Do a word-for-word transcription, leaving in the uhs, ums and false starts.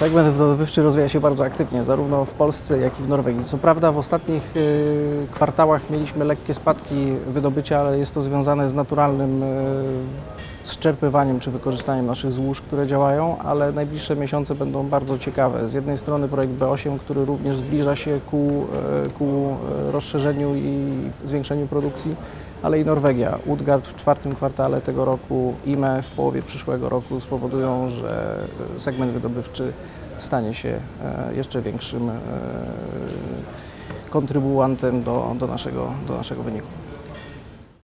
Segment wydobywczy rozwija się bardzo aktywnie, zarówno w Polsce, jak i w Norwegii. Co prawda w ostatnich y, kwartałach mieliśmy lekkie spadki wydobycia, ale jest to związane z naturalnym y, zczerpywaniem czy wykorzystaniem naszych złóż, które działają, ale najbliższe miesiące będą bardzo ciekawe. Z jednej strony projekt B osiem, który również zbliża się ku, y, ku rozszerzeniu i zwiększeniu produkcji, ale i Norwegia. Utgard w czwartym kwartale tego roku, I M E w połowie przyszłego roku spowodują, że segment wydobywczy stanie się jeszcze większym kontrybuantem do, do, naszego, do naszego wyniku.